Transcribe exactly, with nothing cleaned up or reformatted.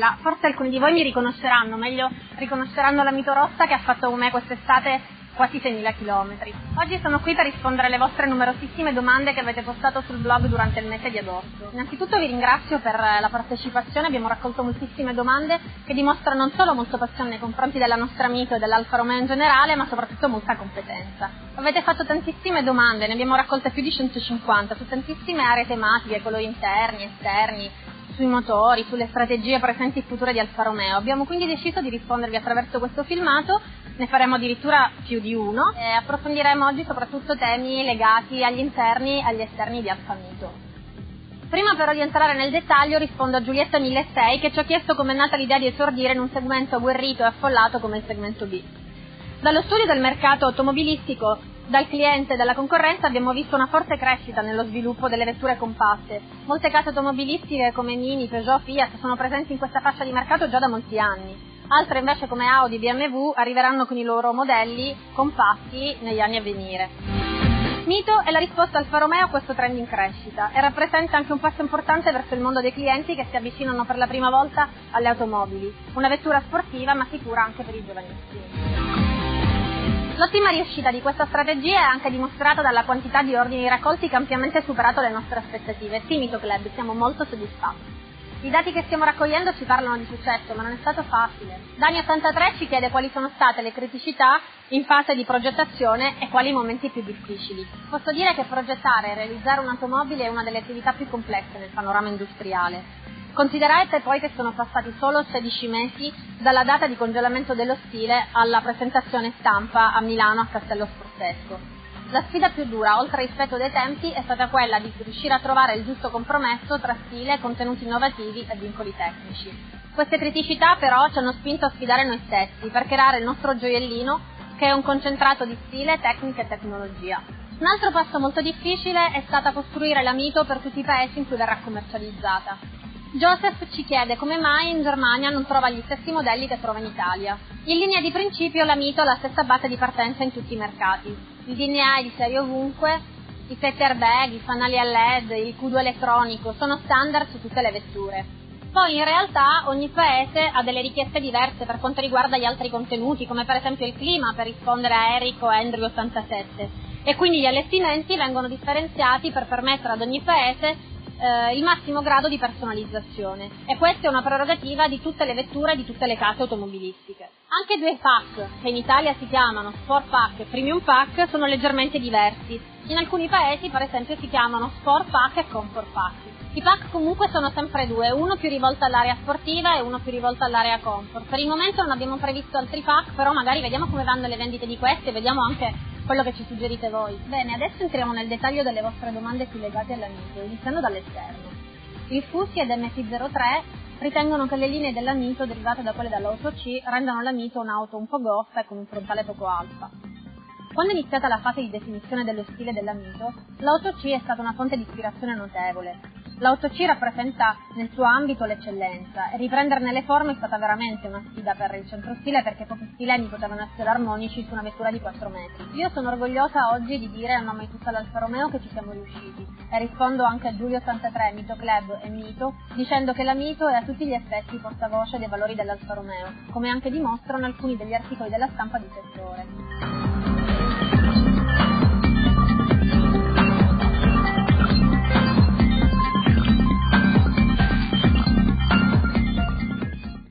nulla. Forse alcuni di voi mi riconosceranno, meglio riconosceranno la Mito Rossa che ha fatto con me quest'estate quasi seimila chilometri. Oggi sono qui per rispondere alle vostre numerosissime domande che avete postato sul blog durante il mese di agosto. Innanzitutto vi ringrazio per la partecipazione, abbiamo raccolto moltissime domande che dimostrano non solo molta passione nei confronti della nostra Mito e dell'Alfa Romeo in generale, ma soprattutto molta competenza. Avete fatto tantissime domande, ne abbiamo raccolte più di centocinquanta, su tantissime aree tematiche, colori interni, esterni, sui motori, sulle strategie presenti e future di Alfa Romeo. Abbiamo quindi deciso di rispondervi attraverso questo filmato, ne faremo addirittura più di uno e approfondiremo oggi soprattutto temi legati agli interni e agli esterni di Alfa Mito. Prima però di entrare nel dettaglio rispondo a Giulietta milleseicento che ci ha chiesto come è nata l'idea di esordire in un segmento agguerrito e affollato come il segmento B. Dallo studio del mercato automobilistico, dal cliente e dalla concorrenza abbiamo visto una forte crescita nello sviluppo delle vetture compatte. Molte case automobilistiche come Mini, Peugeot, Fiat sono presenti in questa fascia di mercato già da molti anni. Altre invece come Audi, B M W arriveranno con i loro modelli compatti negli anni a venire. Mito è la risposta Alfa Romeo a questo trend in crescita e rappresenta anche un passo importante verso il mondo dei clienti che si avvicinano per la prima volta alle automobili. Una vettura sportiva ma sicura anche per i giovanissimi. L'ottima riuscita di questa strategia è anche dimostrata dalla quantità di ordini raccolti che ha ampiamente superato le nostre aspettative. Sì, Mito Club, siamo molto soddisfatti. I dati che stiamo raccogliendo ci parlano di successo, ma non è stato facile. Dani ottantatré ci chiede quali sono state le criticità in fase di progettazione e quali i momenti più difficili. Posso dire che progettare e realizzare un'automobile è una delle attività più complesse nel panorama industriale. Considerate poi che sono passati solo sedici mesi dalla data di congelamento dello stile alla presentazione stampa a Milano a Castello Sforzesco. La sfida più dura, oltre al rispetto dei tempi, è stata quella di riuscire a trovare il giusto compromesso tra stile, contenuti innovativi e vincoli tecnici. Queste criticità però ci hanno spinto a sfidare noi stessi per creare il nostro gioiellino, che è un concentrato di stile, tecnica e tecnologia. Un altro passo molto difficile è stata costruire la Mito per tutti i paesi in cui verrà commercializzata. Joseph ci chiede come mai in Germania non trova gli stessi modelli che trova in Italia. In linea di principio la Mito ha la stessa base di partenza in tutti i mercati. Il D N A è di serie ovunque, i sette airbag, i fanali a L E D, il Q due elettronico sono standard su tutte le vetture. Poi in realtà ogni paese ha delle richieste diverse per quanto riguarda gli altri contenuti, come per esempio il clima per rispondere a Eric o Andrew ottantasette, e quindi gli allestimenti vengono differenziati per permettere ad ogni paese Eh, il massimo grado di personalizzazione, e questa è una prerogativa di tutte le vetture e di tutte le case automobilistiche. Anche due pack, che in Italia si chiamano Sport Pack e Premium Pack, sono leggermente diversi. In alcuni paesi, per esempio, si chiamano Sport Pack e Comfort Pack. I pack comunque sono sempre due, uno più rivolto all'area sportiva e uno più rivolto all'area comfort. Per il momento non abbiamo previsto altri pack, però magari vediamo come vanno le vendite di questi e vediamo anche quello che ci suggerite voi. Bene, adesso entriamo nel dettaglio delle vostre domande più legate alla Mito, iniziando dall'esterno. Il Fusi ed M T zero tre ritengono che le linee della Mito derivate da quelle dell'Auto C rendano la Mito un'auto un po' goffa e con un frontale poco alfa. Quando è iniziata la fase di definizione dello stile della Mito, l'Auto C è stata una fonte di ispirazione notevole. L'Auto C rappresenta nel suo ambito l'eccellenza e riprenderne le forme è stata veramente una sfida per il centrostile, perché pochi stilemi potevano essere armonici su una vettura di quattro metri. Io sono orgogliosa oggi di dire a nome di tutta l'Alfa Romeo che ci siamo riusciti e rispondo anche a Giulio ottantatré, Mito Club e Mito dicendo che la Mito è a tutti gli effetti portavoce dei valori dell'Alfa Romeo, come anche dimostrano alcuni degli articoli della stampa di settore.